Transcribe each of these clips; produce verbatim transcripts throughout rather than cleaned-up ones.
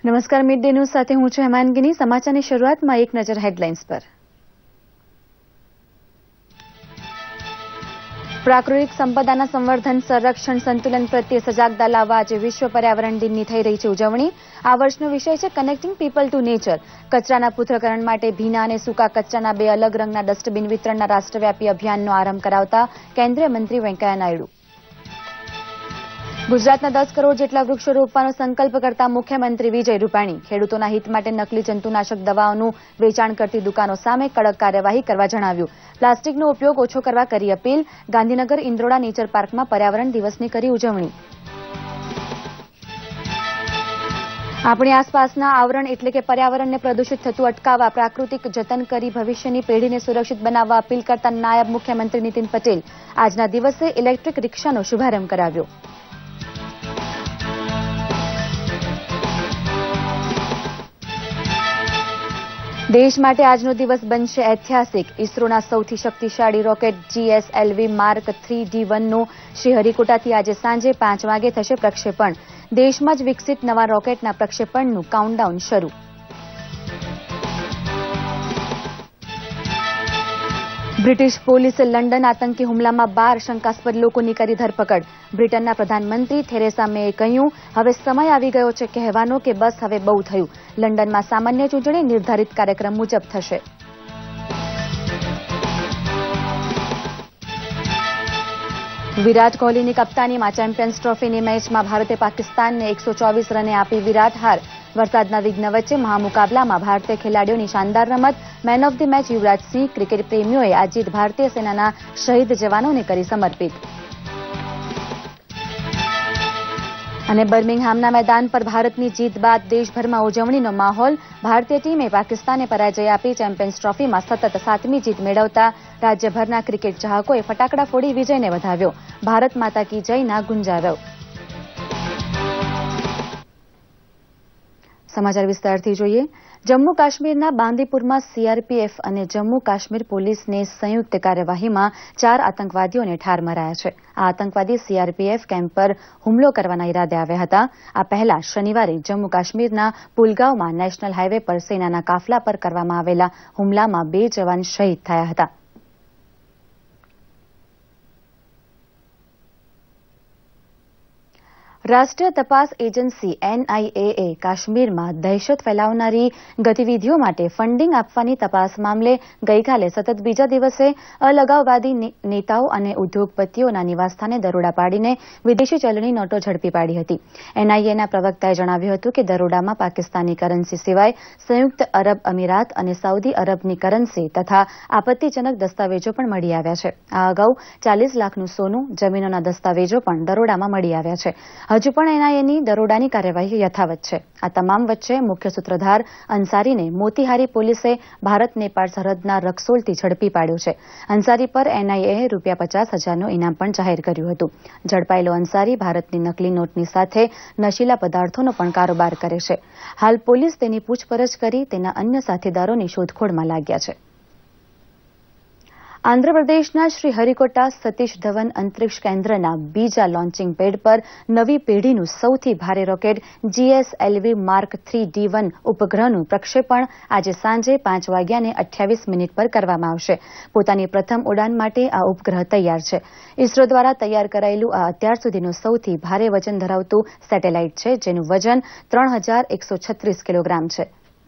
નમસ્કાર, mid day news સાથે હું છું હેમાંગીની. સમાચારની શરૂઆતમાં એક નજર હેડલાઇન્સ પર. પ્રાકૃતિક સંપદાના સંવર્ધન, સંરક્ષણ, સંતુલન પ્રત્યે સજાગતા લાવવા આજે વિશ્વ પર્યાવરણ દિનની થઈ રહી છે ઉજવણી. આ વર્ષનો વિષય છે કનેક્ટિંગ પીપલ ટુ નેચર. કચરાના પૃથ્થકરણ માટે ભીના અને સૂકા કચરાના બે અલગ રંગના ડસ્ટબિન વિતરણના રાષ્ટ્રવ્યાપી અભિયાનનો આરંભ કરાવતા કેન્દ્રીય મંત્રી વેંકૈયા નાયડુ. ગુજરાતના દસ કરોડ જેટલા વૃક્ષો રોપવાનો સંકલ્પ કરતા મુખ્યમંત્રી વિજય રૂપાણી. ખેડૂતોના હિત માટે નકલી જંતુનાશક દવાઓનું વેચાણ કરતી દુકાનો સામે કડક કાર્યવાહી કરવા જણાવ્યું. પ્લાસ્ટિકનો ઉપયોગ ઓછો કરવા કરી અપીલ. ગાંધીનગર ઇન્દ્રોડા નેચર પાર્કમાં પર્યાવરણ દિવસની કરી ઉજવણી. આપણી આસપાસના આવરણ એટલે કે પર્યાવરણને પ્રદૂષિત થતું અટકાવવા, પ્રાકૃતિક જતન કરી ભવિષ્યની પેઢીને સુરક્ષિત બનાવવા અપીલ કરતા નાયબ મુખ્યમંત્રી નીતિન પટેલ આજના દિવસે ઇલેક્ટ્રિક રિક્ષાનો શુભારંભ કરાવ્યો. દેશ માટે આજનો દિવસ બનશે ઐતિહાસિક. ઇસરોના સૌથી શક્તિશાળી rocket GSLV mark three D વનનું શ્રીહરિકોટાથી આજે સાંજે પાંચ વાગે થશે પ્રક્ષેપણ. દેશમાં જ વિકસિત નવા રોકેટના પ્રક્ષેપણનું કાઉન્ટડાઉન શરૂ. બ્રિટિશ પોલીસે લંડન આતંકી હુમલામાં બાર શંકાસ્પદ લોકોની કરી ધરપકડ. બ્રિટનના પ્રધાનમંત્રી થેરેસા મેએ કહ્યું, હવે સમય આવી ગયો છે કહેવાનો કે બસ હવે બહુ થયું. લંડનમાં સામાન્ય ચૂંટણી નિર્ધારિત કાર્યક્રમ મુજબ થશે. વિરાટ કોહલીની કપ્તાનીમાં ચેમ્પિયન્સ ટ્રોફીની મેચમાં ભારતે પાકિસ્તાનને એકસો ચોવીસ રને આપી વિરાટ હાર. વરસાદના વિઘ્ન વચ્ચે મહામુકાબલામાં ભારતીય ખેલાડીઓની શાનદાર રમત. Man of the match Yuvraj Singh. Cricket પ્રેમીઓએ આ જીત ભારતીય સેનાના શહીદ જવાનોને કરી સમર્પિત. અને બર્મિંગહામના મેદાન પર ભારતની જીત બાદ દેશભરમાં ઉજવણીનો માહોલ. ભારતીય ટીમે પાકિસ્તાને પરાજય આપી ચેમ્પિયન્સ ટ્રોફીમાં સતત સાતમી જીત મેળવતા રાજ્યભરના ક્રિકેટ ચાહકોએ ફટાકડા ફોડી વિજયને વધાવ્યો. ભારત માતા કી જયના ગુંજારવ. સમાચાર વિસ્તારથી જોઈએ. જમ્મુ કાશ્મીરના બાંદીપુરમાં સીઆરપીએફ અને જમ્મુ કાશ્મીર પોલીસની સંયુક્ત કાર્યવાહીમાં ચાર આતંકવાદીઓને ઠાર મરાયા છે. આ આતંકવાદી સીઆરપીએફ કેમ્પ પર હુમલો કરવાના ઇરાદે આવ્યા હતા. આ પહેલા શનિવારે જમ્મુ કાશ્મીરના પુલગાંવમાં નેશનલ હાઇવે પર સેનાના કાફલા પર કરવામાં આવેલા હુમલામાં બે જવાન શહીદ થયા હતા. રાષ્ટ્રીય તપાસ એજન્સી એનઆઈએએ કાશ્મીરમાં દહેશત ફેલાવનારી ગતિવિધિઓ માટે ફંડિંગ આપવાની તપાસ મામલે ગઈકાલે સતત બીજા દિવસે અલગાવવાદી નેતાઓ અને ઉદ્યોગપતિઓના નિવાસસ્થાને દરોડા પાડીને વિદેશી ચલણી નોટો ઝડપી પાડી હતી. એનઆઈએના પ્રવક્તાએ જણાવ્યું હતું કે દરોડામાં પાકિસ્તાની કરન્સી સિવાય સંયુક્ત અરબ અમીરાત અને સાઉદી અરબની કરન્સી તથા આપત્તિજનક દસ્તાવેજો પણ મળી આવ્યા છે. આ અગાઉ ચાલીસ લાખનું સોનું, જમીનોના દસ્તાવેજો પણ દરોડામાં મળી આવ્યા છે. હજુ પણ એનઆઈએની દરોડાની કાર્યવાહી યથાવત છે. આ તમામ વચ્ચે મુખ્ય સૂત્રધાર અંસારીને મોતીહારી પોલીસે ભારત નેપાળ સરહદના રક્સોલથી ઝડપી પાડ્યો છે. અંસારી પર એનઆઈએએ રૂપિયા પચાસ હજારનું ઇનામ પણ જાહેર કર્યું હતું. ઝડપાયેલો અંસારી ભારતની નકલી નોટની સાથે નશીલા પદાર્થોનો પણ કારોબાર કરે છે. હાલ પોલીસ તેની પૂછપરછ કરી તેના અન્ય સાથીદારોની શોધખોળમાં લાગ્યા છે. આંધ્રપ્રદેશના શ્રીહરિકોટા સતીશ ધવન અંતરિક્ષ કેન્દ્રના બીજા લોન્ચિંગ પેડ પર નવી પેઢીનું સૌથી ભારે rocket GSLV mark three D one ઉપગ્રહનું પ્રક્ષેપણ આજે સાંજે પાંચ વાગ્યાને અઠ્યાવીસ મિનિટ પર કરવામાં આવશે. પોતાની પ્રથમ ઉડાન માટે આ ઉપગ્રહ તૈયાર છે. ઇસરો દ્વારા તૈયાર કરાયેલું આ અત્યાર સુધીનું સૌથી ભારે વજન ધરાવતું સેટેલાઇટ છે, જેનું વજન ત્રણ હજાર એકસો છત્રીસ કિલોગ્રામ છે.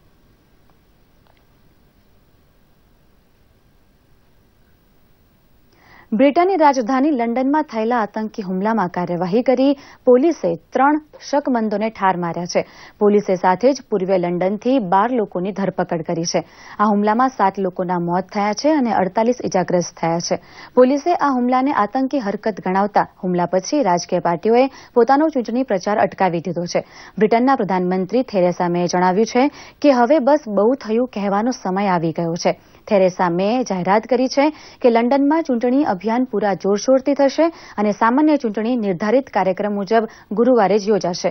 બ્રિટનની રાજધાની લંડનમાં થયેલા આતંકી હુમલામાં કાર્યવાહી કરી પોલીસે ત્રણ શકમંદોને ઠાર માર્યા છે. પોલીસે સાથે જ પૂર્વીય લંડનથી બાર લોકોની ધરપકડ કરી છે. આ હુમલામાં સાત લોકોના મોત થયા છે અને અડતાલીસ ઇજાગ્રસ્ત થયા છે. પોલીસે આ હુમલાને આતંકી હરકત ગણાવતા હુમલા પછી રાજકીય પાર્ટીઓએ પોતાનો ચૂંટણી પ્રચાર અટકાવી દીધો છે. બ્રિટનના પ્રધાનમંત્રી થેરેસા મેએ જણાવ્યું છે કે હવે બસ બહુ થયું કહેવાનો સમય આવી ગયો છે. થેરેસા મેએ જાહેરાત કરી છે કે લંડનમાં ચૂંટણી અભિયાન પૂરા જોરશોરથી થશે અને સામાન્ય ચૂંટણી નિર્ધારિત કાર્યક્રમ મુજબ ગુરુવારે જ યોજાશે.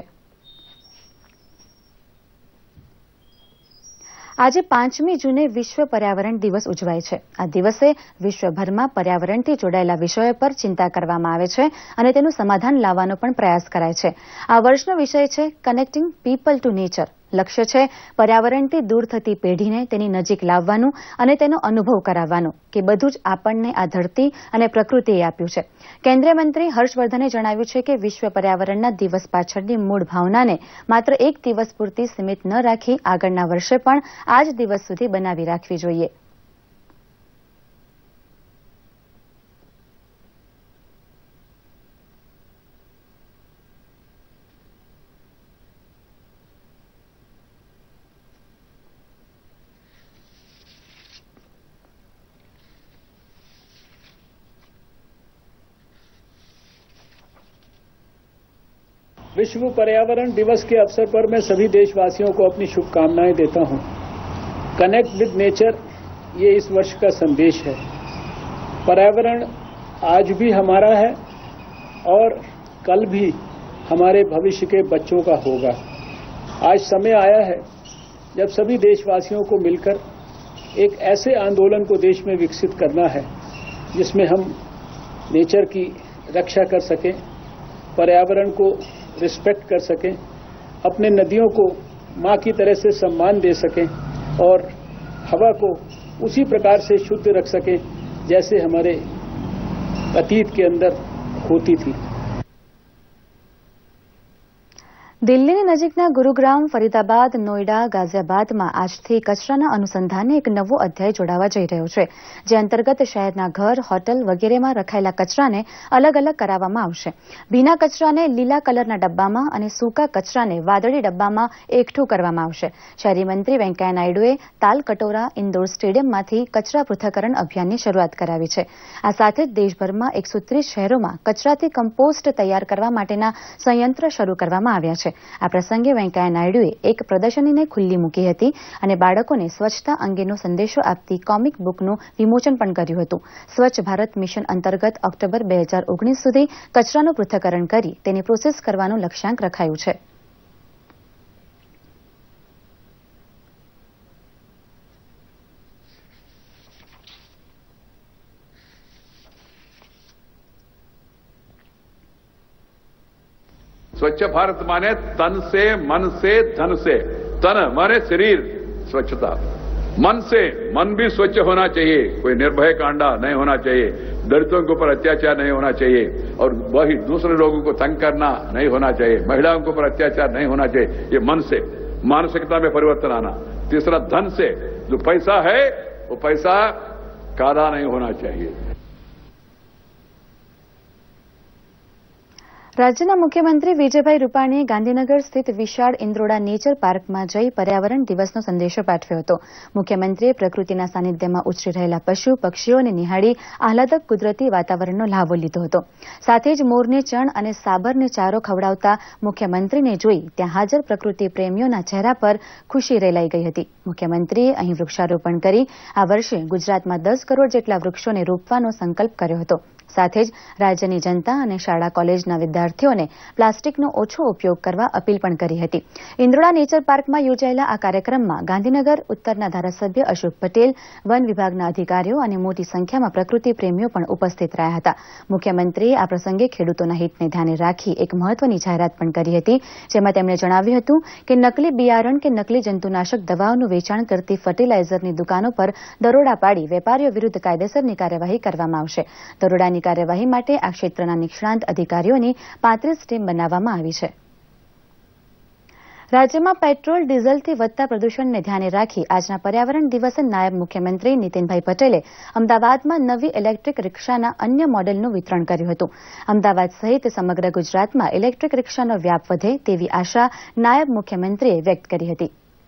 આજે પાંચમી જૂને વિશ્વ પર્યાવરણ દિવસ ઉજવાય છે. આ દિવસે વિશ્વભરમાં પર્યાવરણથી જોડાયેલા વિષયો પર ચિંતા કરવામાં આવે છે અને તેનું સમાધાન લાવવાનો પણ પ્રયાસ કરાય છે. આ વર્ષનો વિષય છે કનેક્ટિંગ પીપલ ટુ નેચર. લક્ષ્ય છે પર્યાવરણથી દૂર થતી પેઢીને તેની નજીક લાવવાનું અને તેનો અનુભવ કરાવવાનો કે બધું જ આપણને આ ધરતી અને પ્રકૃતિએ આપ્યું છે. કેન્દ્રીય મંત્રી હર્ષવર્ધને જણાવ્યું છે કે વિશ્વ પર્યાવરણના દિવસ પાછળની મૂળ ભાવનાને માત્ર એક દિવસ પૂરતી સીમિત ન રાખી આગળના વર્ષે પણ આ જ દિવસ સુધી બનાવી રાખવી જોઈએ. विश्व पर्यावरण दिवस के अवसर पर मैं सभी देशवासियों को अपनी शुभकामनाएं देता हूं. कनेक्ट विद नेचर ये इस वर्ष का संदेश है. पर्यावरण आज भी हमारा है और कल भी हमारे भविष्य के बच्चों का होगा. आज समय आया है जब सभी देशवासियों को मिलकर एक ऐसे आंदोलन को देश में विकसित करना है जिसमें हम नेचर की रक्षा कर सकें, पर्यावरण को रिस्पेक्ट कर सकें, अपने नदियों को माँ की तरह से सम्मान दे सकें और हवा को उसी प्रकार से शुद्ध रख सकें जैसे हमारे अतीत के अंदर होती थी. દિલ્હીની નજીકના ગુરુગ્રામ, ફરીદાબાદ, નોઈડા, ગાઝિયાબાદમાં આજથી કચરાના અનુસંધાને એક નવો અધ્યાય જોડાવા જઈ રહ્યો છે, જે અંતર્ગત શહેરના ઘર, હોટલ વગેરેમાં રખાયેલા કચરાને અલગ અલગ કરાવવામાં આવશે. ભીના કચરાને લીલા કલરના ડબ્બામાં અને સૂકા કચરાને વાદળી ડબ્બામાં એકઠું કરવામાં આવશે. શહેરી મંત્રી વેંકૈયા નાયડુએ તાલકટોરા ઇન્ડોર સ્ટેડિયમમાંથી કચરા પૃથ્થકરણ અભિયાનની શરૂઆત કરાવી છે. આ સાથે જ દેશભરમાં એકસો ત્રીસ શહેરોમાં કચરાથી કમ્પોસ્ટ તૈયાર કરવા માટેના સંયંત્ર શરૂ કરવામાં આવ્યા છે. આ પ્રસંગે વેંકૈયા નાયડુએ એક પ્રદર્શનીને ખુલ્લી મૂકી હતી અને બાળકોને સ્વચ્છતા અંગેનો સંદેશો આપતી કોમિક બુકનું વિમોચન પણ કર્યું હતું. સ્વચ્છ ભારત મિશન અંતર્ગત ઓક્ટોબર બે હજાર ઓગણીસ સુધી કચરાનું પૃથ્થકરણ કરી તેની પ્રોસેસ કરવાનું લક્ષ્યાંક રખાયું છે. स्वच्छ भारत माने तन से, मन से, धन से. तन माने शरीर स्वच्छता, मन से मन भी स्वच्छ होना चाहिए. कोई निर्भय कांडा नहीं होना चाहिए, दलितों के ऊपर अत्याचार नहीं होना चाहिए और वही दूसरे लोगों को तंग करना नहीं होना चाहिए, महिलाओं के ऊपर अत्याचार नहीं होना चाहिए. ये मन से, मानसिकता में परिवर्तन आना. तीसरा धन से, जो पैसा है वो पैसा काला नहीं होना चाहिए. રાજ્યના મુખ્યમંત્રી વિજયભાઈ રૂપાણીએ ગાંધીનગર સ્થિત વિશાળ ઇન્દ્રોડા નેચર પાર્કમાં જઈ પર્યાવરણ દિવસનો સંદેશો પાઠવ્યો હતો. મુખ્યમંત્રીએ પ્રકૃતિના સાનિધ્યમાં ઉછરી રહેલા પશુ પક્ષીઓને નિહાળી આહલાદક કુદરતી વાતાવરણનો લાભો લીધો હતો. સાથે જ મોરને ચણ અને સાબરને ચારો ખવડાવતા મુખ્યમંત્રીને જોઈ ત્યાં હાજર પ્રકૃતિ પ્રેમીઓના ચહેરા પર ખુશી રેલાઈ ગઈ હતી. મુખ્યમંત્રીએ અહીં વૃક્ષારોપણ કરી આ વર્ષે ગુજરાતમાં દસ કરોડ જેટલા વૃક્ષોને રોપવાનો સંકલ્પ કર્યો હતો. સાથે જ રાજ્યની જનતા અને શાળા કોલેજના વિદ્યાર્થીઓને પ્લાસ્ટિકનો ઓછો ઉપયોગ કરવા અપીલ પણ કરી હતી. ઇન્દ્રોડા નેચર પાર્કમાં યોજાયેલા આ કાર્યક્રમમાં ગાંધીનગર ઉત્તરના ધારાસભ્ય અશોક પટેલ, વન વિભાગના અધિકારીઓ અને મોટી સંખ્યામાં પ્રકૃતિ પ્રેમીઓ પણ ઉપસ્થિત રહ્યા હતા. મુખ્યમંત્રીએ આ પ્રસંગે ખેડૂતોના હિતને ધ્યાને રાખી એક મહત્વની જાહેરાત પણ કરી હતી, જેમાં તેમણે જણાવ્યું હતું કે નકલી બિયારણ કે નકલી જંતુનાશક દવાઓનું વેચાણ કરતી ફર્ટિલાઇઝરની દુકાનો પર દરોડા પાડી વેપારીઓ વિરુદ્ધ કાયદેસરની કાર્યવાહી કરવામાં આવશે. દરોડાની કાર્યવાહી માટે આ ક્ષેત્રના નિષ્ણાંત અધિકારીઓની પાંત્રીસ ટીમ બનાવવામાં આવી છે. રાજ્યમાં પેટ્રોલ ડીઝલથી વધતા પ્રદૂષણને ધ્યાને રાખી આજના પર્યાવરણ દિવસે નાયબ મુખ્યમંત્રી નીતિનભાઈ પટેલે અમદાવાદમાં નવી ઇલેક્ટ્રિક રિક્ષાના અન્ય મોડેલનું વિતરણ કર્યું હતું. અમદાવાદ સહિત સમગ્ર ગુજરાતમાં ઇલેક્ટ્રિક રિક્ષાનો વ્યાપ વધે તેવી આશા નાયબ મુખ્યમંત્રીએ વ્યક્ત કરી હતી.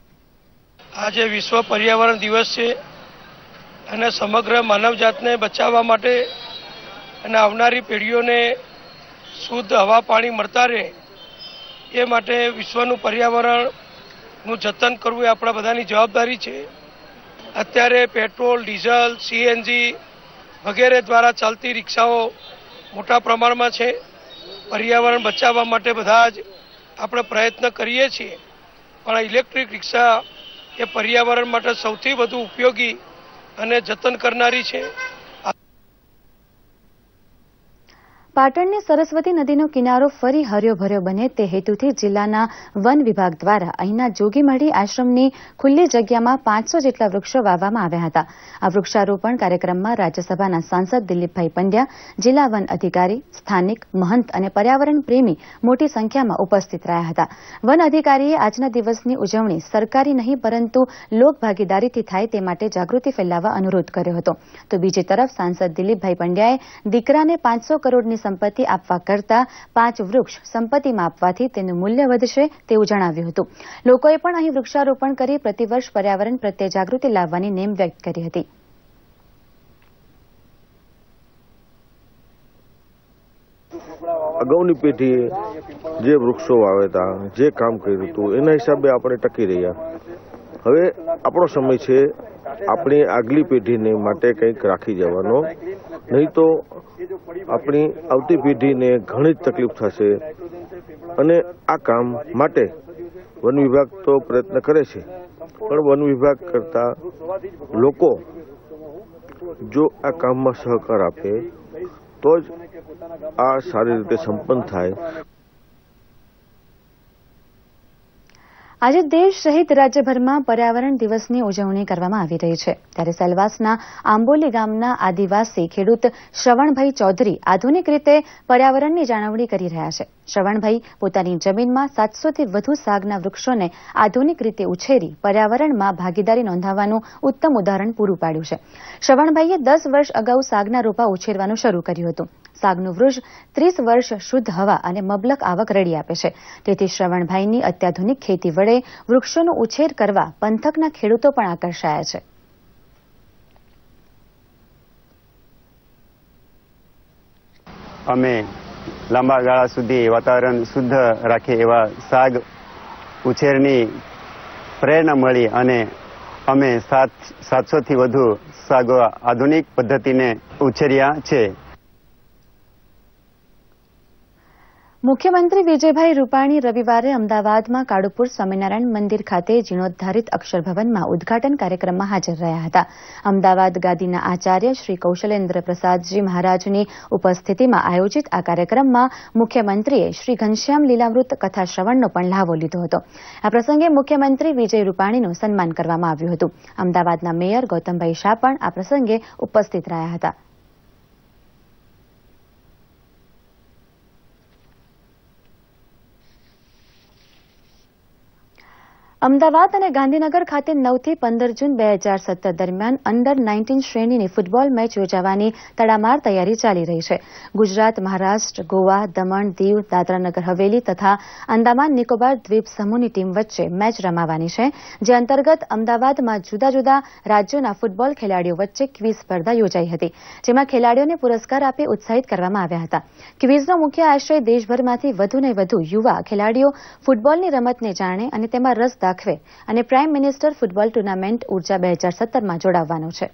આજે વિશ્વ પર્યાવરણ દિવસ છે અને સમગ્ર માનવજાતને બચાવવા માટે અને આવનારી પેઢીઓને શુદ્ધ હવા પાણી મળતા રહે એ માટે વિશ્વનું પર્યાવરણનું જતન કરવું એ આપણા બધાની જવાબદારી છે. અત્યારે પેટ્રોલ, ડીઝલ, સીએનજી વગેરે દ્વારા ચાલતી રિક્ષાઓ મોટા પ્રમાણમાં છે. પર્યાવરણ બચાવવા માટે બધા જ આપણે પ્રયત્ન કરીએ છીએ, પણ ઇલેક્ટ્રિક રિક્ષા એ પર્યાવરણ માટે સૌથી વધુ ઉપયોગી અને જતન કરનારી છે. પાટણની સરસ્વતી નદીનો કિનારો ફરી હર્યો ભર્યો બને તે હેતુથી જિલ્લાના વન વિભાગ દ્વારા અહીંના જોગીમઢી આશ્રમની ખુલ્લી જગ્યામાં પાંચસો જેટલા વૃક્ષો વાવવામાં આવ્યા હતા. આ વૃક્ષારોપણ કાર્યક્રમમાં રાજ્યસભાના સાંસદ દિલીપભાઈ પંડ્યા, જિલ્લા વન અધિકારી, સ્થાનિક, મહંત અને પર્યાવરણ પ્રેમી મોટી સંખ્યામાં ઉપસ્થિત રહ્યા હતા. વન અધિકારીએ આજના દિવસની ઉજવણી સરકારી નહીં પરંતુ લોકભાગીદારીથી થાય તે માટે જાગૃતિ ફેલાવવા અનુરોધ કર્યો હતો. તો બીજી તરફ સાંસદ દિલીપભાઈ પંડ્યાએ દીકરાને પાંચસો કરોડની સંપત્તિ આપવા કરતા પાંચ વૃક્ષ સંપત્તિમાં આપવાથી તેનું મૂલ્ય વધશે તેવું જણાવ્યું હતું. લોકોએ પણ અહીં વૃક્ષારોપણ કરી પ્રતિવર્ષ પર્યાવરણ પ્રત્યે જાગૃતિ લાવવાની નેમ વ્યક્ત કરી હતી. અગાઉની પેઢીએ જે વૃક્ષો વાવેતા, જે કામ કર્યું હતું એના હિસાબે આપણે ટકી રહ્યા. હવે આપણો સમય છે આપણી આગલી પેઢીને માટે કંઈક રાખી જવાનો, નહીં તો આપણી આવતી પેઢીને ઘણી જ તકલીફ થશે. અને આ કામ માટે વન વિભાગ તો પ્રયત્ન કરે છે, પણ વન વિભાગ કરતા લોકો જો આ કામમાં સહકાર આપે તો જ આ સારી રીતે સંપન્ન થાય. આજે દેશ સહિત રાજ્યભરમાં પર્યાવરણ દિવસની ઉજવણી કરવામાં આવી રહી છે. ત્યારે સેલવાસના આંબોલી ગામના આદિવાસી ખેડૂત શ્રવણભાઈ ચૌધરી આધુનિક રીતે પર્યાવરણની જાળવણી કરી રહ્યા છે. શ્રવણભાઈ પોતાની જમીનમાં સાતસોથી વધુ સાગના વૃક્ષોને આધુનિક રીતે ઉછેરી પર્યાવરણમાં ભાગીદારી નોંધાવવાનું ઉત્તમ ઉદાહરણ પૂરું પાડ્યું છે. શ્રવણભાઈએ દસ વર્ષ અગાઉ સાગના રોપા ઉછેરવાનું શરૂ કર્યું હતું. સાગનું વૃક્ષ ત્રીસ વર્ષ શુદ્ધ હવા અને મબલક આવક રડી આપે છે. તેથી શ્રવણભાઈની અત્યાધુનિક ખેતી વડે વૃક્ષોનો ઉછેર કરવા પંથકના ખેડૂતો પણ આકર્ષાયા છે. અમે લાંબા ગાળા સુધી વાતાવરણ શુદ્ધ રાખે એવા સાગ ઉછેરની પ્રેરણા મળી અને અમે સાત સાતસો થી વધુ સાગ આધુનિક પદ્ધતિને ઉછેર્યા છે. મુખ્યમંત્રી વિજયભાઈ રૂપાણી રવિવારે અમદાવાદમાં કાળુપુર સ્વામિનારાયણ મંદિર ખાતે જીર્ણોદ્ધારિત અક્ષરભવનમાં ઉદઘાટન કાર્યક્રમમાં હાજર રહ્યા હતા. અમદાવાદ ગાદીના આચાર્ય શ્રી કૌશલેન્દ્ર પ્રસાદજી મહારાજની ઉપસ્થિતિમાં આયોજિત આ કાર્યક્રમમાં મુખ્યમંત્રીએ શ્રી ઘનશ્યામ લીલામૃત કથા શ્રવણનો પણ લાભો લીધો હતો. આ પ્રસંગે મુખ્યમંત્રી વિજય રૂપાણીનું સન્માન કરવામાં આવ્યું હતું. અમદાવાદના મેયર ગૌતમભાઈ શાહ પણ આ પ્રસંગે ઉપસ્થિત રહ્યા હતા. અમદાવાદ અને ગાંધીનગર ખાતે નવથી પંદર જૂન બે હજાર સત્તર દરમિયાન અંડર નાઇન્ટીન શ્રેણીની ફૂટબોલ મેચ યોજાવાની તડામાર તૈયારી ચાલી રહી છે. ગુજરાત, મહારાષ્ટ્ર, ગોવા, દમણ, દીવ, દાદરાનગર હવેલી તથા અંદામાન નિકોબાર દ્વીપ સમૂહની ટીમ વચ્ચે મેચ રમાવાની છે. જે અંતર્ગત અમદાવાદમાં જુદા જુદા રાજ્યોના ફૂટબોલ ખેલાડીઓ વચ્ચે ક્વિઝ સ્પર્ધા યોજાઈ હતી, જેમાં ખેલાડીઓને પુરસ્કાર આપી ઉત્સાહિત કરવામાં આવ્યા હતા. ક્વિઝનો મુખ્ય આશય દેશભરમાંથી વધુને વધુ યુવા ખેલાડીઓ ફૂટબોલની રમતને જાણે અને તેમાં રસ દાખવે અને પ્રાઇમ મિનિસ્ટર ફૂટબોલ ટુર્નામેન્ટ ઉર્જા બે હજાર સત્તરમાં જોડાવવાનો છે.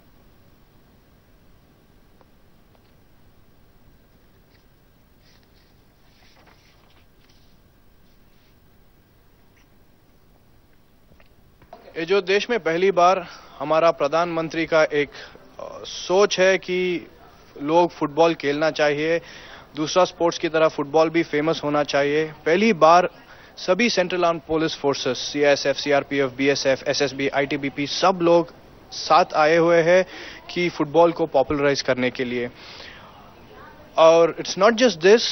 ये जो देश में पहली बार हमारा प्रधानमंत्री का एक सोच है कि लोग फुटबॉल खेलना चाहिए, दूसरा स्पोर्ट्स की तरह फुटबॉल भी फेमस होना चाहिए. पहली बार सभी central arm police forces, CISF, CRPF, BSF, SSB, ITBP सब लोग साथ आए हुए हैं कि फुटबॉल को पॉपुलराइज करने के लिए. और इट्स नॉट जस्ट दिस,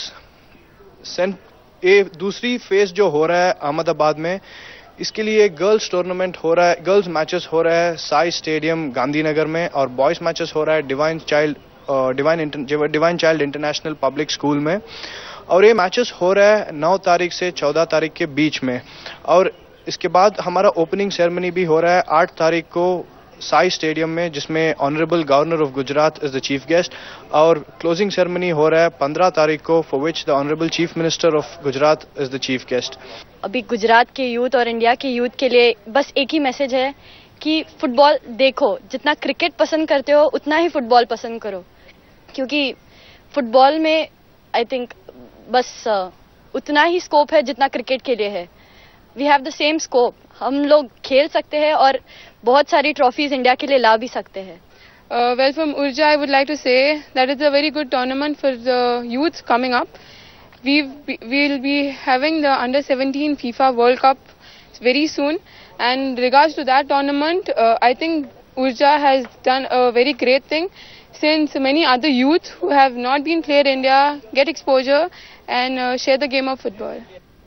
ये दूसरी फेज जो हो रहा है अहमदाबाद में, इसके लिए गर्ल्स टूर्नामेंट हो रहा है, गर्ल्स मैचेस हो रहा है साई स्टेडियम गांधीनगर में, और बॉयज मैचेस हो रहा है Divine Child Divine Divine Child International Public School में. और ये मैचेस हो रहा है नौ तारीख से चौदह तारीख के बीच में. और इसके बाद हमारा ओपनिंग सेरेमनी भी हो रहा है आठ तारीख को साई स्टेडियम में, जिसमें honourable governor of Gujarat is the chief guest. और क्लोजिंग सेरेमनी हो रहा है पंद्रह तारीख को, for which the honourable chief minister of Gujarat is the chief guest. अभी गुजरात के यूथ और इंडिया के यूथ के लिए बस एक ही मैसेज है कि फुटबॉल देखो, जितना क्रिकेट पसंद करते हो उतना ही फुटबॉल पसंद करो, क्योंकि फुटबॉल में आई थिंक बस उतना ही स्कोप है जितना क्रिकेट के लिए है. We have the same scope, हम लोग खेल सकते हैं और बहुत सारी ट्रॉफीज इंडिया के लिए ला भी सकते हैं. Uh, well, from Urja, I would like to say that it's a very good tournament for the youth coming up. We've, we'll be having the under seventeen FIFA World Cup very soon. And regards to that tournament, uh, I think Urja has done a very great thing, since many other youth who have not been played in India get exposure and uh, share the game of football.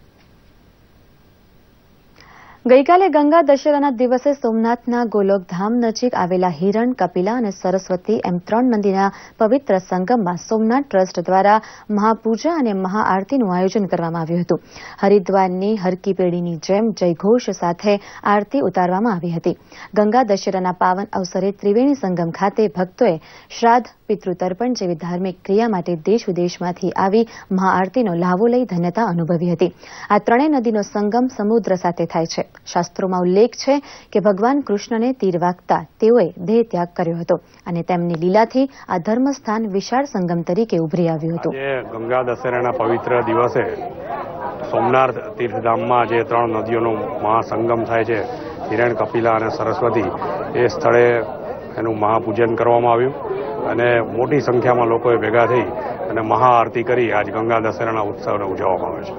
ગઈકાલે ગંગા દશેરાના દિવસે સોમનાથના ગોલોકધામ નજીક આવેલા હિરણ, કપિલા અને સરસ્વતી એમ ત્રણ નદીના પવિત્ર સંગમમાં Somnath trust દ્વારા મહાપૂજા અને મહાઆરતીનું આયોજન કરવામાં આવ્યું હતું. હરિદ્વારની હરકી પેઢીની જેમ જયઘોષ સાથે આરતી ઉતારવામાં આવી હતી. ગંગા દશેરાના પાવન અવસરે ત્રિવેણી સંગમ ખાતે ભક્તોએ શ્રાદ્ધ, પિતૃતર્પણ જેવી ધાર્મિક ક્રિયા માટે દેશ વિદેશમાંથી આવી મહાઆરતીનો લાવો લઈ ધન્યતા અનુભવી હતી. આ ત્રણેય નદીનો સંગમ સમુદ્ર સાથે થાય છે. શાસ્ત્રોમાં ઉલ્લેખ છે કે ભગવાન કૃષ્ણને તીર વાગતા તેઓએ દેહ ત્યાગ કર્યો હતો અને તેમની લીલાથી આ ધર્મસ્થાન વિશાળ સંગમ તરીકે ઉભરી આવ્યું હતું. ગંગા દશેરાના પવિત્ર દિવસે સોમનાથ તીર્થધામમાં જે ત્રણ નદીઓનો મહાસંગમ થાય છે, હિરણ, કપિલા અને સરસ્વતી, એ સ્થળે એનું મહાપૂજન કરવામાં આવ્યું અને મોટી સંખ્યામાં લોકોએ ભેગા થઈ અને મહાઆરતી કરી આજ ગંગા દશેરાના ઉત્સવને ઉજવવામાં આવે છે.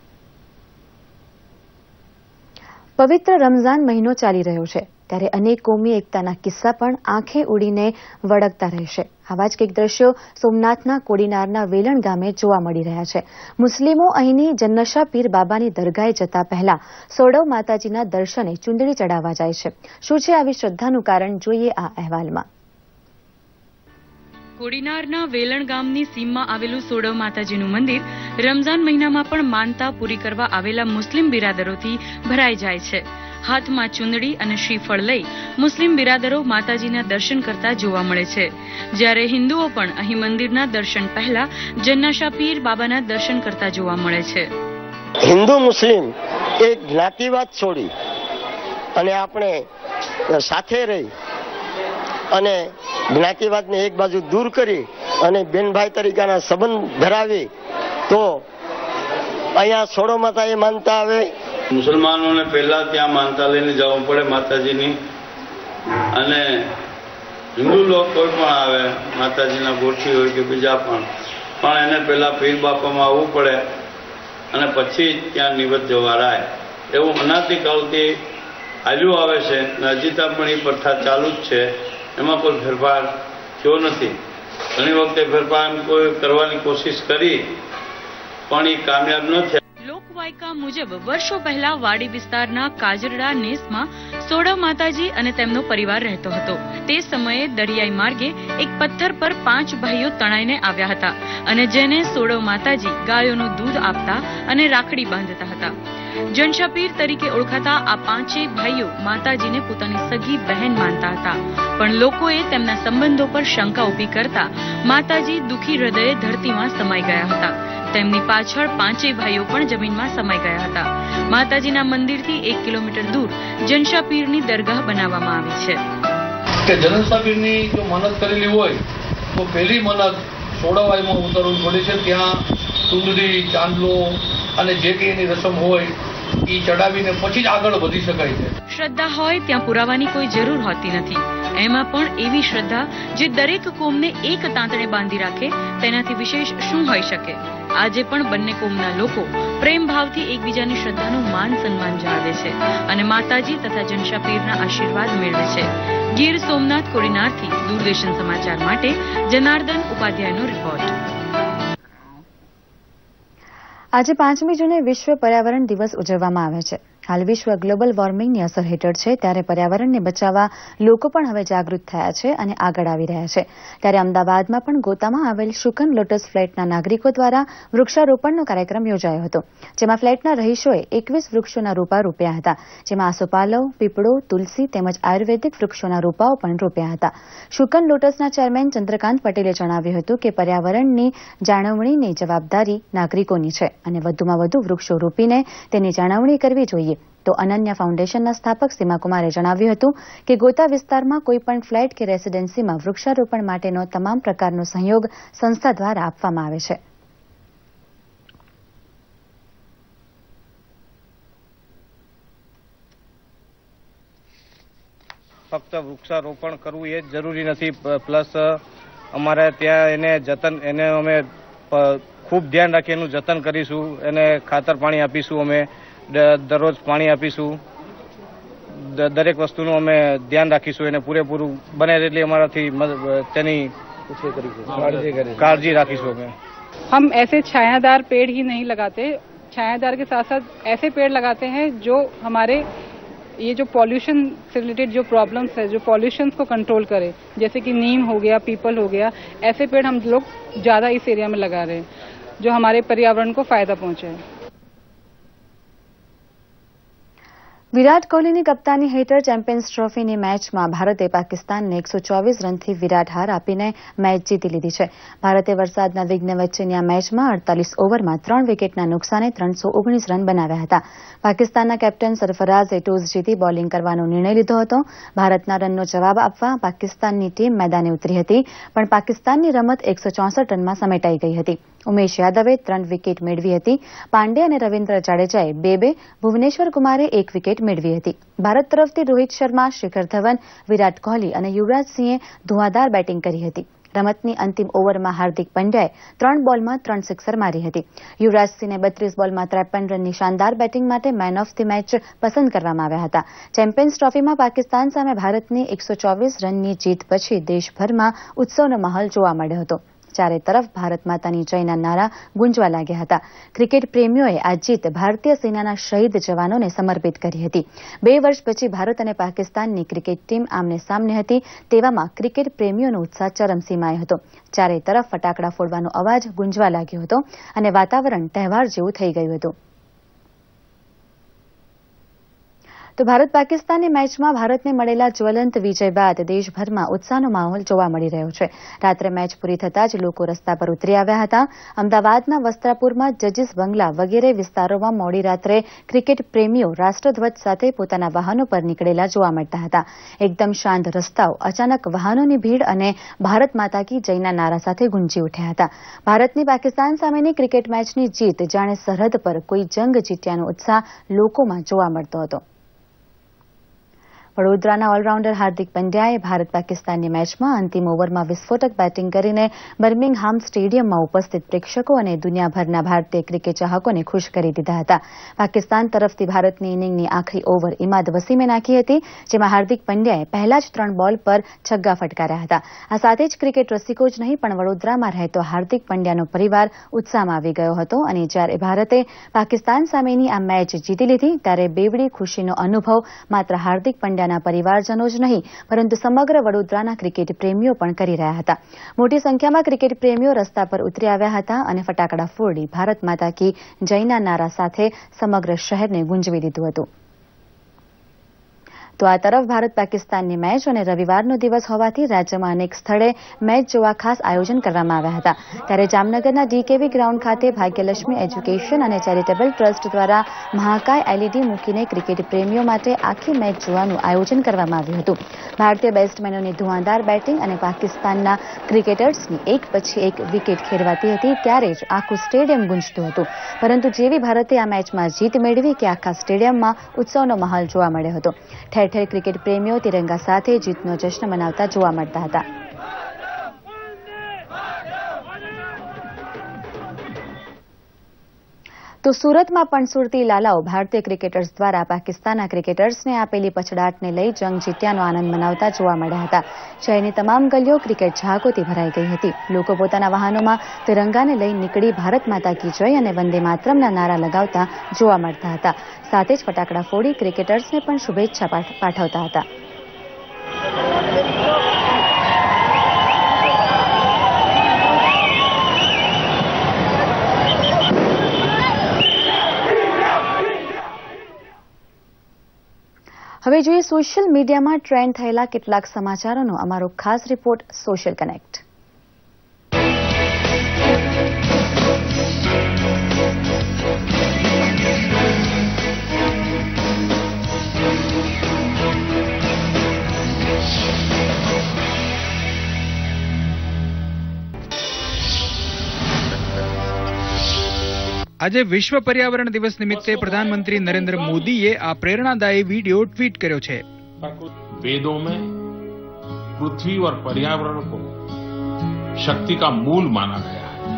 પવિત્ર રમઝાન મહિનો ચાલી રહ્યો છે ત્યારે અનેક કોમી એકતાના કિસ્સા પણ આંખે ઉડીને વળગતા રહેશે. આવા જ કંઈક દ્રશ્યો સોમનાથના કોડીનારના વેલણ ગામે જોવા મળી રહ્યા છે. મુસ્લિમો અહીંની જન્નશા પીર બાબાની દરગાહે જતા પહેલા સોડવ માતાજીના દર્શને ચુંદડી ચડાવવા જાય છે. શું છે આવી શ્રદ્ધાનું કારણ, જોઈએ આ અહેવાલમાં. કોડીનારના વેલણ ગામની સીમમાં આવેલું સોડવ માતાજીનું મંદિર રમઝાન મહિનામાં પણ માનતા પૂરી કરવા આવેલા મુસ્લિમ બિરાદરોથી ભરાઈ જાય છે. હાથમાં ચુંદડી અને શ્રીફળ લઈ મુસ્લિમ બિરાદરો માતાજીના દર્શન કરતા જોવા મળે છે, જ્યારે હિન્દુઓ પણ અહીં મંદિરના દર્શન પહેલા જન્નાશા પીર બાબાના દર્શન કરતા જોવા મળે છે. હિન્દુ મુસ્લિમ એક જ્ઞાતિવાદ છોડી અને આપણે સાથે રહી અને જ્ઞાતિવાદને એક બાજુ દૂર કરી અને બેનભાઈ તરીકેના સંબંધ ધરાવી તો અહીંયા સોડો માતા એ માનતા આવે. મુસલમાનોને પહેલા ત્યાં માનતા લઈને જવું પડે માતાજીની, અને હિન્દુ લોકો કોઈ પણ આવે માતાજીના ગોઠવી હોય કે બીજા પણ પણ એને પહેલા પીર બાપામાં આવવું પડે અને પછી ત્યાં નિવત જવારાય. એવું અનાદિકાળથી હાલ્યું આવે છે અને હજી પણ એ પ્રથા ચાલુ જ છે. એમાં કોઈ ફેરફાર થયો નથી. ઘણી વખતે ફેરફાર કોઈ કરવાની કોશિશ કરી પણ એ કામયાબ ન થયા. લોકવાયકા મુજબ વર્ષો પહેલા વાડી વિસ્તારના કાજરડા નેસમાં સોડવ માતાજી અને તેમનો પરિવાર રહેતો હતો. તે સમયે દરિયાઈ માર્ગે એક પથ્થર પર પાંચ ભાઈઓ તણાઈને આવ્યા હતા અને જેને સોડવ માતાજી ગાયોનું દૂધ આપતા અને રાખડી બાંધતા હતા. જનશાપીર તરીકે ઓળખાતા આ પાંચેય ભાઈઓ માતાજીને પોતાની સગી બહેન માનતા હતા, પણ લોકોએ તેમના સંબંધો પર શંકા ઉભી કરતા માતાજી દુઃખી હૃદયે ધરતીમાં સમાઈ ગયા હતા. તેમની પાછળ પાંચેય ભાઈઓ પણ જમીનમાં સમાઈ ગયા હતા. માતાજીના મંદિરથી એક કિલોમીટર દૂર જનશાપીરની દરગાહ બનાવવામાં આવી છે. કે જનશાપીરની જો મન્નત કરેલી હોય તો પહેલી મન્નત સોડાવાઈમાં ઉતરવું પડે છે. ત્યાં ચુંદડી, ચાંદલો અને જે કંઈ એની રસમ હોય એ ચડાવીને પછી જ આગળ વધી શકાય છે. શ્રદ્ધા હોય ત્યાં પુરાવાની કોઈ જરૂર હોતી નથી. એમાં પણ એવી શ્રદ્ધા જે દરેક કોમને એક તાંતણે બાંધી રાખે, તેનાથી વિશેષ શું હોઈ શકે? આજે પણ બંને કોમના લોકો પ્રેમ ભાવથી એકબીજાની શ્રદ્ધાનું માન સન્માન જાળવે છે અને માતાજી તથા જનશાપીરના આશીર્વાદ મેળવે છે. ગીર સોમનાથ કોડીનારથી દૂરદર્શન સમાચાર માટે જનાર્દન ઉપાધ્યાયનો રિપોર્ટ. આજે પાંચમી જૂને વિશ્વ પર્યાવરણ દિવસ ઉજવવામાં આવે છે. હાલ વિશ્વ ગ્લોબલ વોર્મિંગની અસર હેઠળ છે, ત્યારે પર્યાવરણને બચાવવા લોકો પણ હવે જાગૃત થયા છે અને આગળ આવી રહ્યા છે. ત્યારે અમદાવાદમાં પણ ગોતામાં આવેલ શુકન લોટસ ફ્લેટના નાગરિકો દ્વારા વૃક્ષારોપણનો કાર્યક્રમ યોજાયો હતો, જેમાં ફ્લેટના રહીશોએ એકવીસ વૃક્ષોના રોપા રોપ્યા હતા, જેમાં આસોપાલવ, પીપળો, તુલસી તેમજ આયુર્વેદિક વૃક્ષોના રોપાઓ પણ રોપ્યા હતા. શુકન લોટસના ચેરમેન ચંદ્રકાંત પટેલે જણાવ્યું હતું કે પર્યાવરણની જાળવણીની જવાબદારી નાગરિકોની છે અને વધુમાં વધુ વૃક્ષો રોપીને તેની જાળવણી કરવી જોઈએ. તો અનન્ય ફાઉન્ડેશનના સ્થાપક સીમાકુમારે જણાવ્યું હતું કે ગોતા વિસ્તારમાં કોઈપણ ફ્લેટ કે રેસીડેન્સીમાં વૃક્ષારોપણ માટેનો તમામ પ્રકારનો સહયોગ સંસ્થા દ્વારા આપવામાં આવે છે. ફક્ત વૃક્ષારોપણ કરવું એ જ જરૂરી નથી, પ્લસ અમારે ત્યાં એને જતન એને અમે ખૂબ ધ્યાન રાખી એનું જતન કરીશું, એને ખાતર પાણી આપીશું, અમે દરરોજ પાણી આપીશું, દરેક વસ્તુનું અમે ધ્યાન રાખીશું, એને પૂરેપૂરું બને એટલી અમારાથી તેની काळजी राखीશું અમે। हम ऐसे छायादार पेड़ ही नहीं लगाते, छायादार के साथ साथ ऐसे पेड़ लगाते हैं जो हमारे ये जो पॉल्यूशन से रिलेटेड जो प्रॉब्लम्स है, जो पॉल्यूशन को कंट्रोल करे, जैसे कि नीम हो गया, पीपल हो गया, ऐसे पेड़ हम लोग ज्यादा इस एरिया में लगा रहे हैं जो हमारे पर्यावरण को फायदा पहुंचे। વિરાટ કોહલીની કપ્તાની હેઠળ ચેમ્પિયન્સ ટ્રોફીની મેચમાં ભારતે પાકિસ્તાનને એકસો ચોવીસ રનથી વિરાટ હાર આપીને મેચ જીતી લીધી છે। ભારતે વરસાદના વિઘ્ન વચ્ચેની આ મેચમાં અડતાલીસ ઓવરમાં ત્રણ વિકેટના નુકસાને ત્રણસો ઓગણીસ રન બનાવ્યા હતા। પાકિસ્તાનના કેપ્ટન સરફરાઝે ટોસ જીતી બોલિંગ કરવાનો નિર્ણય લીધો હતો। ભારતના રનનો જવાબ આપવા પાકિસ્તાનની ટીમ મેદાને ઉતરી હતી, પણ પાકિસ્તાનની રમત એકસો ચોસઠ રનમાં સમેટાઈ ગઈ હતી। ઉમેશ યાદવે ત્રણ વિકેટ મેળવી હતી, પાંડે અને રવિન્દ્ર જાડેજાએ બે બે, ભુવનેશ્વર કુમારે એક વિકેટ મેળવી હતી। ભારત તરફથી રોહિત શર્મા, શિખર ધવન, વિરાટ કોહલી અને યુવરાજ સિંહે ધુઆધાર બેટિંગ કરી હતી। રમતની અંતિમ ઓવરમાં હાર્દિક પંડ્યાએ ત્રણ બોલમાં ત્રણ સિક્સર મારી હતી। યુવરાજ સિંહને બત્રીસ બોલમાં ત્રેપન રનની શાનદાર બેટિંગ માટે મેન ઓફ ધી મેચ પસંદ કરવામાં આવ્યા હતા। ચેમ્પિયન્સ ટ્રોફીમાં પાકિસ્તાન સામે ભારતની એકસો ચોવીસ રનની જીત પછી દેશભરમાં ઉત્સવનો માહોલ જોવા મળ્યો હતો। ચારે તરફ ભારત માતાની જયના નારા ગુંજવા लाग्યા હતા। ક્રિકેટ પ્રેમીઓએ આ જીત ભારતીય સેનાના શહીદ જવાનોને સમર્પિત કરી હતી। બે વર્ષ પછી ભારત અને પાકિસ્તાનની ક્રિકેટ ટીમ આમને સામને હતી, તેવામાં ક્રિકેટ પ્રેમીઓનો ઉત્સાહ ચરમસીમાએ હતો। ચારે તરફ ફટાકડા ફોડવાનો અવાજ ગુંજવા લાગ્યો હતો અને વાતાવરણ તહેવાર જેવું થઈ ગયું હતું। તો ભારત પાકિસ્તાનની મેચમાં ભારતને મળેલા જ્વલંત વિજય બાદ દેશભરમાં ઉત્સાહનો માહોલ જોવા મળી રહ્યો છે। રાત્રે મેચ પૂરી થતાં જ લોકો રસ્તા પર ઉતરી આવ્યા હતા। અમદાવાદના વસ્ત્રાપુરમાં જજીસ બંગલા વગેરે વિસ્તારોમાં મોડી રાત્રે ક્રિકેટ પ્રેમીઓ રાષ્ટ્રધ્વજ સાથે પોતાના વાહનો પર નીકળેલા જોવા મળતા હતા। એકદમ શાંત રસ્તાઓ અચાનક વાહનોની ભીડ અને ભારત માતા કી જયના નારા સાથે ગુંજી ઉઠ્યા હતા। ભારતની પાકિસ્તાન સામેની ક્રિકેટ મેચની જીત જાણે સરહદ પર કોઈ જંગ જીત્યાનો ઉત્સાહ લોકોમાં જોવા મળતો હતો। વડોદરાના ઓલરાઉન્ડર હાર્દિક પંડ્યાએ ભારત પાકિસ્તાનની મેચમાં અંતિમ ઓવરમાં વિસ્ફોટક બેટિંગ કરીને બર્મિંગહામ સ્ટેડિયમમાં ઉપસ્થિત પ્રેક્ષકો અને દુનિયાભરના ભારતીય ક્રિકેટ ચાહકોને ખુશ કરી દીધા હતા। પાકિસ્તાન તરફથી ભારતની ઇનિંગની આખરી ઓવર ઇમાદ વસીમે નાખી હતી, જેમાં હાર્દિક પંડ્યાએ પહેલા જ ત્રણ બોલ પર છગ્ગા ફટકાર્યા હતા। આ સાથે જ ક્રિકેટ રસિકો જ નહીં પણ વડોદરામાં રહેતો હાર્દિક પંડ્યાનો પરિવાર ઉત્સાહમાં આવી ગયો હતો અને જ્યારે ભારતે પાકિસ્તાન સામેની આ મેચ જીતી લીધી ત્યારે બેવડી ખુશીનો અનુભવ માત્ર હાર્દિક પંડ્યા પરિવારજનો જ નહીં પરંતુ સમગ્ર વડોદરાના ક્રિકેટ પ્રેમીઓ પણ કરી રહ્યા હતા। મોટી સંખ્યામાં ક્રિકેટ પ્રેમીઓ રસ્તા પર ઉતરી આવ્યા હતા અને ફટાકડા ફોડી ભારત માતા કી જયના નારા સાથે સમગ્ર શહેરને ગુંજવી દીધું હતું। તો આ તરફ ભારત પાકિસ્તાનની મેચ અને રવિવારનો દિવસ હોવાથી રાજ્યમાં અનેક સ્થળે મેચ જોવા ખાસ આયોજન કરવામાં આવ્યા હતા। ત્યારે જામનગરના ડીકેવી ગ્રાઉન્ડ ખાતે ભાગ્યલક્ષ્મી એજ્યુકેશન અને ચેરિટેબલ ટ્રસ્ટ દ્વારા મહાકાય એલઈડી મૂકીને ક્રિકેટ પ્રેમીઓ માટે આખી મેચ જોવાનું આયોજન કરવામાં આવ્યું હતું। ભારતીય બેટ્સમેનોની ધુઆંધાર બેટિંગ અને પાકિસ્તાનના ક્રિકેટર્સની એક પછી એક વિકેટ ખેરવાતી હતી ત્યારે જ આખું સ્ટેડિયમ ગુંજતું હતું, પરંતુ જેવી ભારતે આ મેચમાં જીત મેળવી કે આખા સ્ટેડિયમમાં ઉત્સવનો માહોલ જોવા મળ્યો હતો। ઠેર ઠેર ક્રિકેટ પ્રેમીઓ તિરંગા સાથે જીતનો જશ્ન મનાવતા જોવા મળતા હતા। તો સુરતમાં પણ સુરતી લાલાઓ ભારતીય ક્રિકેટર્સ દ્વારા પાકિસ્તાનના ક્રિકેટર્સને આપેલી પછડાટને લઈ જંગ જીત્યાનો આનંદ મનાવતા જોવા મળ્યા હતા। શહેરની તમામ ગલીઓ ક્રિકેટ ચાહકોથી ભરાઈ ગઈ હતી। લોકો પોતાના વાહનોમાં તિરંગાને લઈ નીકળી ભારત માતા કી જય અને વંદે માતરમના નારા લગાવતા જોવા મળતા હતા। સાથે જ ફટાકડા ફોડી ક્રિકેટર્સને પણ શુભેચ્છા પાઠવતા હતા। હવે જોઈએ સોશિયલ મીડિયામાં ટ્રેન્ડ થયેલા કેટલાક સમાચારોનો અમારો ખાસ રિપોર્ટ સોશિયલ કનેક્ટ। આજે વિશ્વ પર્યાવરણ દિવસ નિમિત્તે પ્રધાનમંત્રી નરેન્દ્ર મોદીએ આ પ્રેરણાદાયી વિડીયો ટ્વીટ કર્યો છે। वेदों में पृथ्वी और पर्यावरण को शक्ति का मूल माना गया है।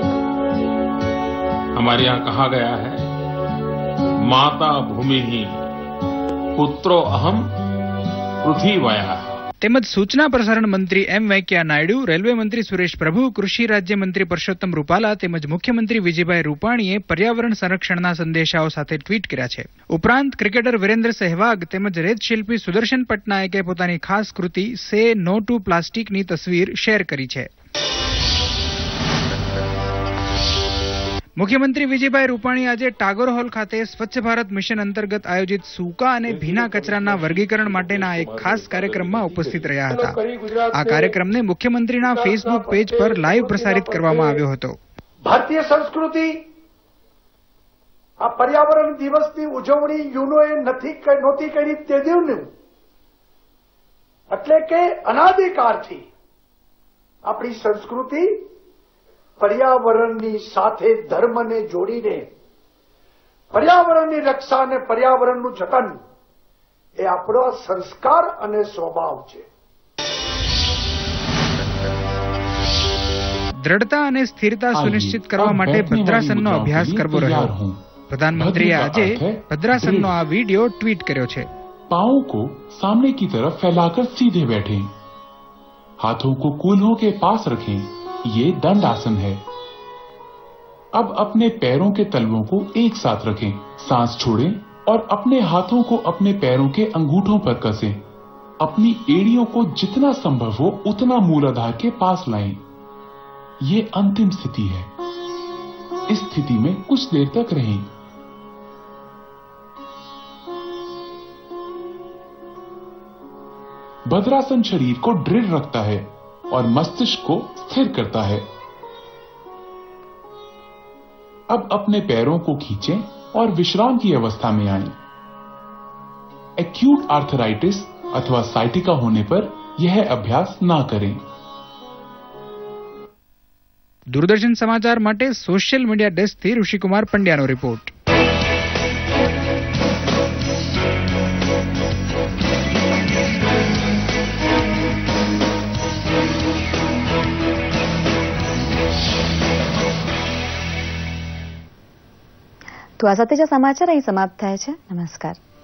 हमारे यहाँ कहा गया है, माता भूमि ही पुत्रो अहम पृथ्वी वया। તેમજ સૂચના પ્રસારણ મંત્રી એમ વેંકૈયા નાયડુ, રેલવે મંત્રી સુરેશ પ્રભુ, કૃષિ રાજ્યમંત્રી પરસોત્તમ રૂપાલા તેમજ મુખ્યમંત્રી વિજયભાઈ રૂપાણીએ પર્યાવરણ સંરક્ષણના સંદેશાઓ સાથે ટ્વીટ કર્યા છે. ઉપરાંત ક્રિકેટર વિરેન્દ્ર સહેવાગ તેમજ રેતશિલ્પી સુદર્શન પટનાયકે પોતાની ખાસ કૃતિ સે નો ટુ પ્લાસ્ટિકની તસવીર શેર કરી છે. મુખ્યમંત્રી વિજયભાઈ રૂપાણી આજે ટાગોર હોલ ખાતે સ્વચ્છ ભારત મિશન અંતર્ગત આયોજિત સૂકા અને ભીના કચરાના વર્ગીકરણ માટેના એક ખાસ કાર્યક્રમમાં ઉપસ્થિત રહ્યા હતા. આ કાર્યક્રમને મુખ્યમંત્રીના ફેસબુક પેજ પર લાઈવ પ્રસારિત કરવામાં આવ્યો હતો. ભારતીય સંસ્કૃતિ આ પર્યાવરણ દિવસની ઉજવણી યુનોએ નથી નહોતી કરી તે દિવસનું, એટલે કે અનાદિકાળથી આપણી સંસ્કૃતિ પર્યાવરણની સાથે ધર્મને જોડીને પર્યાવરણની રક્ષા અને પર્યાવરણનું જતન એ આપણો સંસ્કાર અને સ્વભાવ છે. દ્રઢતા અને સ્થિરતા સુનિશ્ચિત કરવા માટે ભદ્રાસનનો અભ્યાસ કરવો રહ્યો. પ્રધાનમંત્રીએ આજે ભદ્રાસનનો આ વિડીયો ટ્વીટ કર્યો છે. पांवों को सामने की तरफ फैलाकर सीधे बैठें, हाथों को कूल्हों के पास रखें, ये दंड आसन है. अब अपने पैरों के तलवों को एक साथ रखें, सांस छोड़ें और अपने हाथों को अपने पैरों के अंगूठों पर कसें. अपनी एड़ियों को जितना संभव हो उतना मूलाधार के पास लाएं. ये अंतिम स्थिति है. इस स्थिति में कुछ देर तक रहें. भद्रासन शरीर को दृढ़ रखता है और मस्तिष्क को स्थिर करता है. अब अपने पैरों को खींचें और विश्राम की अवस्था में आएं. एक्यूट आर्थराइटिस अथवा साइटिका होने पर यह अभ्यास ना करें. दूरदर्शन समाचार માટે સોશિયલ મીડિયા ડેસ્કથી ઋષિકુમાર પંડ્યાનો રિપોર્ટ. તો આ સાથે જ સમાચાર અહીં સમાપ્ત થાય છે. નમસ્કાર.